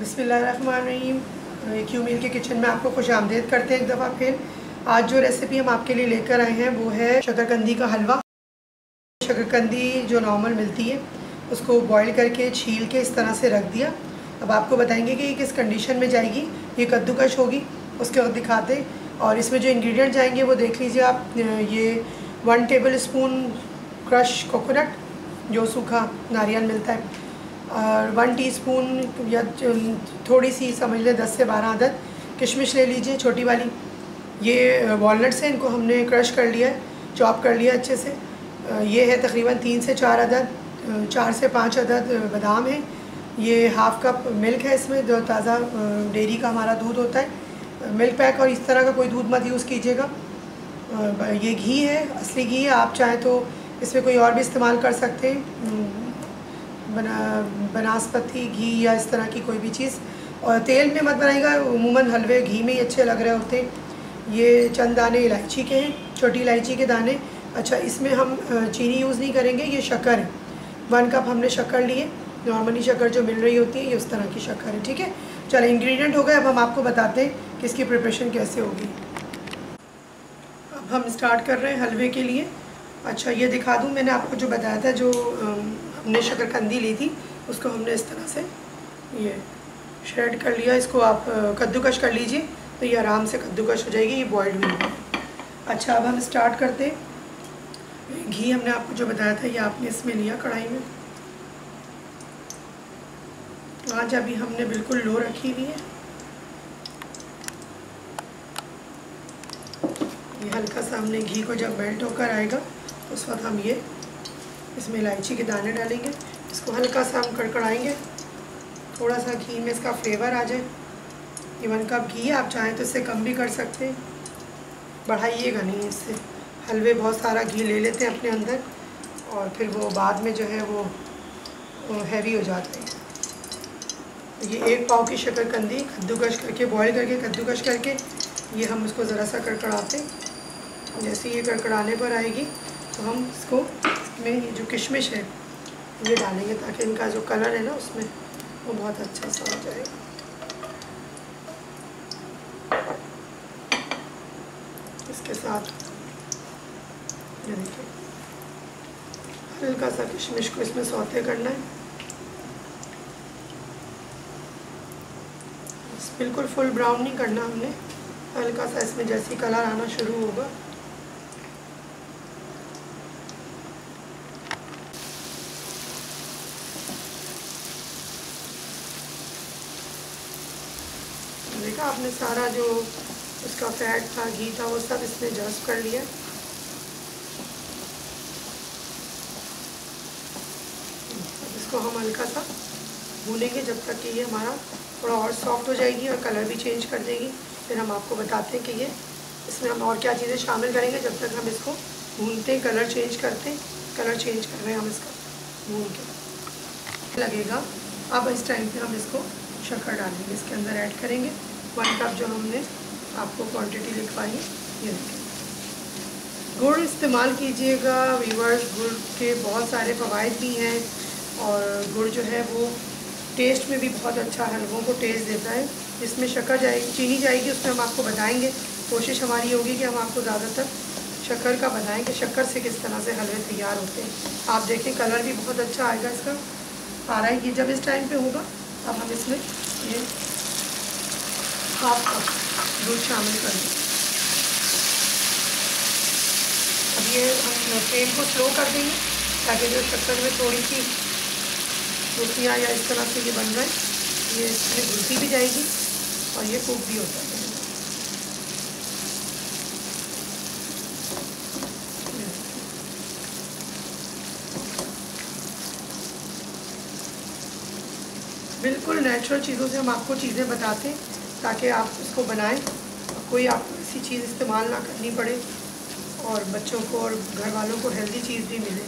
बिस्मिल्लाहिर्रहमानिर्रहीम। क्यू मील के किचन में आपको खुशामदीद करते हैं एक दफ़ा फिर। आज जो रेसिपी हम आपके लिए लेकर आए हैं वो है शकरकंदी का हलवा। शकरकंदी जो नॉर्मल मिलती है उसको बॉईल करके छील के इस तरह से रख दिया। अब आपको बताएंगे कि ये किस कंडीशन में जाएगी। ये कद्दूकश होगी, उसके वक्त दिखाते हैं। और इसमें जो इंग्रेडिएंट जाएंगे वो देख लीजिए आप। ये 1 टेबल स्पून क्रश कोकोनट, जो सूखा नारियल मिलता है, और 1 टीस्पून या थोड़ी सी समझ लें 10 से 12 अदद किशमिश ले लीजिए, छोटी वाली। ये वॉलनट्स हैं, इनको हमने क्रश कर लिया है, चॉप कर लिया अच्छे से। ये है तकरीबन 3 से 4 अदद, 4 से 5 अदद बादाम है। ये हाफ़ कप मिल्क है, इसमें जो ताज़ा डेयरी का हमारा दूध होता है। मिल्क पैक और इस तरह का कोई दूध मत यूज़ कीजिएगा। ये घी है, असली घी है। आप चाहें तो इसमें कोई और भी इस्तेमाल कर सकते हैं, बनास्पति घी या इस तरह की कोई भी चीज़। और तेल में मत बनाइएगा, उमूमन हलवे घी में ही अच्छे लग रहे होते हैं। ये चंद दाने इलायची के हैं, छोटी इलायची के दाने। अच्छा, इसमें हम चीनी यूज़ नहीं करेंगे, ये शक्कर है। 1 कप हमने शक्कर लिए, नॉर्मली शक्कर जो मिल रही होती है ये उस तरह की शक्कर है, ठीक है। चलो, इंग्रेडिएंट हो गए। अब हम आपको बताते हैं कि इसकी प्रिपरेशन कैसे होगी। अब हम स्टार्ट कर रहे हैं हलवे के लिए। अच्छा, ये दिखा दूँ, मैंने आपको जो बताया था, जो हमने शकरकंदी ली थी उसको हमने इस तरह से ये श्रेड कर लिया। इसको आप कद्दूकश कर लीजिए तो ये आराम से कद्दूकश हो जाएगी, ये बॉइल्ड हुई है। अच्छा, अब हम स्टार्ट करते हैं। घी हमने आपको जो बताया था ये आपने इसमें लिया कढ़ाई में। आँच अभी हमने बिल्कुल लो रखी हुई है। ये हल्का सा हमने घी को जब मेल्ट होकर आएगा तो उस वक्त हम ये इसमें इलायची के दाने डालेंगे। इसको हल्का सा हम कड़कड़ाएंगे, थोड़ा सा घी में इसका फ्लेवर आ जाए। ये 1 कप घी है, आप चाहें तो इससे कम भी कर सकते हैं, बढ़ाइएगा नहीं इससे। हलवे बहुत सारा घी ले लेते हैं अपने अंदर और फिर वो बाद में जो है वो हैवी हो जाते हैं। ये 1 पाव की शकरकंदी कद्दूकश करके, बॉईल करके कद्दूकश करके, ये हम इसको ज़रा सा कड़कड़ाते हैं। जैसे ये कड़कड़ाने पर आएगी तो हम इसको में ये जो किशमिश है ये डालेंगे, ताकि इनका जो कलर है ना उसमें वो बहुत अच्छा सा हो जाएगा। इसके साथ ये देखिए, हल्का सा किशमिश को इसमें सौते करना है। बिल्कुल फुल ब्राउन नहीं करना हमने, हल्का सा इसमें जैसे कलर आना शुरू होगा देखा आपने, सारा जो उसका फैट था, घी था, वो सब इसने जज़्ब कर लिया। इसको हम हल्का सा भूनेंगे जब तक कि ये हमारा थोड़ा और सॉफ्ट हो जाएगी और कलर भी चेंज कर देगी। फिर हम आपको बताते हैं कि ये इसमें हम और क्या चीज़ें शामिल करेंगे। जब तक हम इसको भूनते, कलर चेंज करते, कलर चेंज कर रहे हैं हम इसका भून के लगेगा। अब इस टाइम पे हम इसको शक्कर डालेंगे, इसके अंदर ऐड करेंगे। 1 कप जो हमने आपको क्वांटिटी लिखवाई है, ये देखिए। गुड़ इस्तेमाल कीजिएगा व्यूअर्स, गुड़ के बहुत सारे फ़वाइद भी हैं और गुड़ जो है वो टेस्ट में भी बहुत अच्छा हलवों को टेस्ट देता है। इसमें शक्कर जाएगी, चीनी जाएगी, उसमें हम आपको बताएंगे। कोशिश हमारी होगी कि हम आपको ज़्यादातर शक्कर का बताएं कि शक्कर से किस तरह से हलवे तैयार होते हैं। आप देखें कलर भी बहुत अच्छा आएगा इसका, आ रहा है। ये जब इस टाइम पे होगा अब हम इसमें ये 1/2 कप दूध शामिल कर दें। अब ये हम फ्लेम को स्लो कर देंगे ताकि जो शक्कर में थोड़ी सी रोटियाँ या इस तरह से ये बन रहा है, ये इसमें घुलती भी जाएगी और ये कुक भी होता है। बिल्कुल नेचुरल चीज़ों से हम आपको चीज़ें बताते हैं ताकि आप इसको बनाएं, कोई आपको ऐसी चीज़ इस्तेमाल ना करनी पड़े और बच्चों को और घर वालों को हेल्दी चीज़ भी मिले।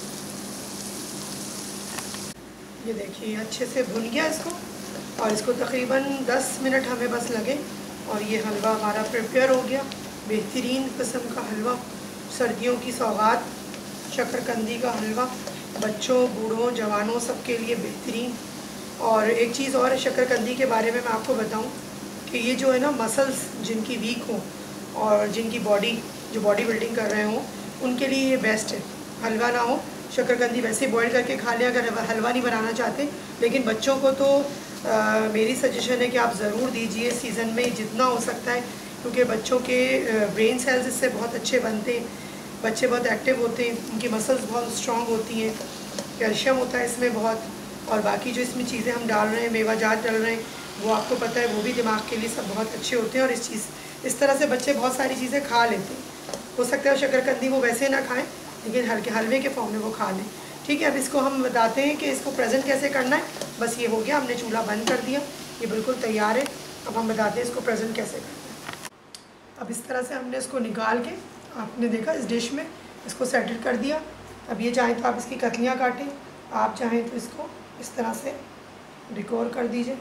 ये देखिए अच्छे से भुन गया इसको, और इसको तकरीबन 10 मिनट हमें बस लगे और ये हलवा हमारा प्रिपेयर हो गया। बेहतरीन किस्म का हलवा, सर्दियों की सौगात, शकरकंदी का हलवा, बच्चों, बूढ़ों, जवानों सबके लिए बेहतरीन। और एक चीज़ और है शकरकंदी के बारे में मैं आपको बताऊं कि ये जो है ना, मसल्स जिनकी वीक हों और जिनकी बॉडी बिल्डिंग कर रहे हों, उनके लिए ये बेस्ट है। हलवा ना हो, शकरकंदी वैसे बॉईल करके खा लें अगर हलवा नहीं बनाना चाहते। लेकिन बच्चों को तो मेरी सजेशन है कि आप ज़रूर दीजिए सीज़न में जितना हो सकता है, क्योंकि बच्चों के ब्रेन सेल्स इससे बहुत अच्छे बनते हैं, बच्चे बहुत एक्टिव होते हैं, उनकी मसल्स बहुत स्ट्रॉन्ग होती हैं, कैल्शियम होता है इसमें बहुत, और बाकी जो इसमें चीज़ें हम डाल रहे हैं, मेवाजात डाल रहे हैं, वो आपको पता है वो भी दिमाग के लिए सब बहुत अच्छे होते हैं। और इस तरह से बच्चे बहुत सारी चीज़ें खा लेते हैं। हो सकता है शकरकंदी वो वैसे ना खाएं, लेकिन हलवे के फॉर्म में वो खा लें। ठीक है, अब इसको हम बताते हैं कि इसको प्रेजेंट कैसे करना है। बस ये हो गया, हमने चूल्हा बंद कर दिया, ये बिल्कुल तैयार है। अब हम बताते हैं इसको प्रेजेंट कैसे करना है। अब इस तरह से हमने इसको निकाल के, आपने देखा इस डिश में इसको सेटल कर दिया। अब ये चाहें तो आप इसकी कतलियाँ काटें, आप चाहें तो इसको इस तरह से डेकोर कर दीजिए।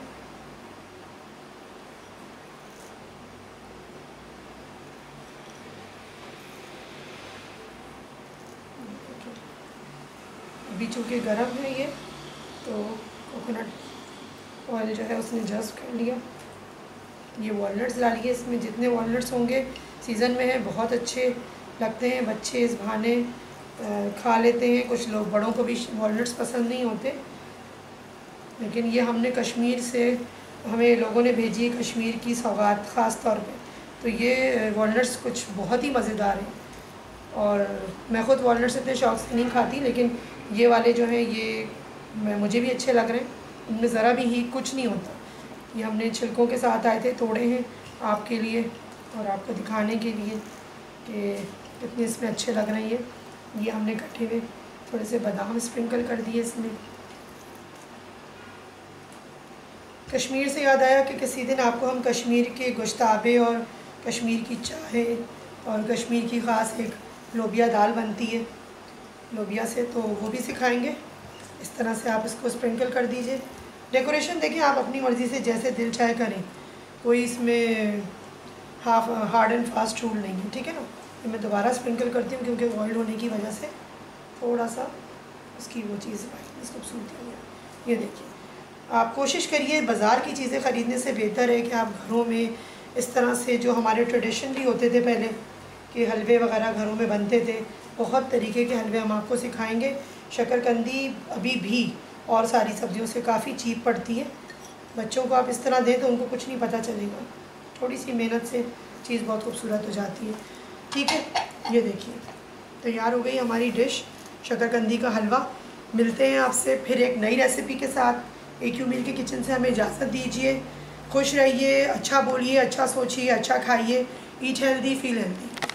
अभी चूँकि गर्म है ये, तो कोकोनट ऑयल जो है उसने जस्ट कर लिया। ये वॉलनट्स डालिए इसमें, जितने वॉलनट्स होंगे सीज़न में है बहुत अच्छे लगते हैं, बच्चे इस बहाने खा लेते हैं। कुछ लोग बड़ों को भी वॉलनट्स पसंद नहीं होते, लेकिन ये हमने कश्मीर से, हमें लोगों ने भेजी है कश्मीर की सौगात ख़ास तौर पे। तो ये वॉलनट्स कुछ बहुत ही मज़ेदार हैं, और मैं ख़ुद वॉलनट्स इतने शौक़ से नहीं खाती, लेकिन ये वाले जो हैं ये मुझे भी अच्छे लग रहे हैं। इनमें ज़रा भी ही कुछ नहीं होता। ये हमने छिलकों के साथ आए थे, तोड़े हैं आपके लिए और आपको दिखाने के लिए कि कितने इसमें अच्छे लग रहे हैं। ये हमने कटे हुए थोड़े से बादाम स्प्रिंकल कर दिए इसमें। कश्मीर से याद आया कि किसी दिन आपको हम कश्मीर के गोश्ताबे और कश्मीर की चाय और कश्मीर की ख़ास एक लोबिया दाल बनती है लोबिया से, तो वो भी सिखाएंगे। इस तरह से आप इसको स्प्रिंकल कर दीजिए। डेकोरेशन देखिए आप अपनी मर्ज़ी से जैसे दिल चाहे करें, कोई इसमें हार्ड एंड फास्ट रूल नहीं है। ठीक है ना, ये मैं दोबारा स्प्रिंकल करती हूँ क्योंकि ऑयल होने की वजह से थोड़ा सा उसकी वो चीज़ खूबसूरती है। ये देखिए, आप कोशिश करिए, बाज़ार की चीज़ें ख़रीदने से बेहतर है कि आप घरों में इस तरह से, जो हमारे ट्रेडिशनली होते थे पहले कि हलवे वगैरह घरों में बनते थे, बहुत तरीके के हलवे हम आपको सिखाएंगे। शकरकंदी अभी भी और सारी सब्जियों से काफ़ी चीप पड़ती है। बच्चों को आप इस तरह दें तो उनको कुछ नहीं पता चलेगा, थोड़ी सी मेहनत से चीज़ बहुत खूबसूरत हो जाती है। ठीक है, ये देखिए तैयार हो गई हमारी डिश शकरकंदी का हलवा। मिलते हैं आपसे फिर एक नई रेसिपी के साथ। AQ मील के किचन से हमें इजाज़त दीजिए। खुश रहिए, अच्छा बोलिए, अच्छा सोचिए, अच्छा खाइए। Eat healthy, feel healthy.